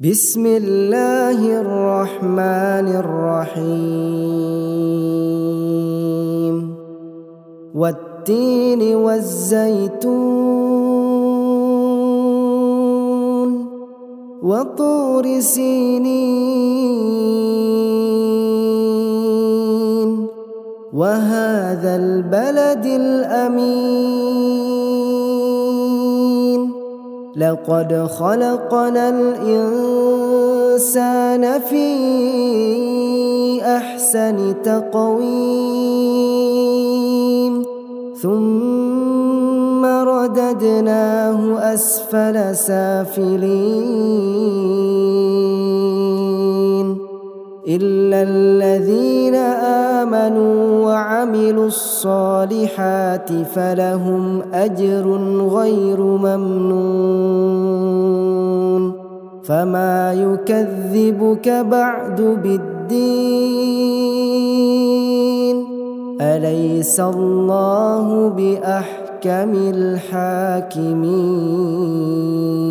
بسم الله الرحمن الرحيم والتين والزيتون وطور سينين وهذا البلد الأمين لقد خلقنا الإنسان في أحسن تقويم ثم رددناه أسفل سافلين إلا الذين آمنوا وعملوا الصالحات فلهم أجر غير ممنون فما يكذبك بعد بالدين أليس الله بأحكم الحاكمين.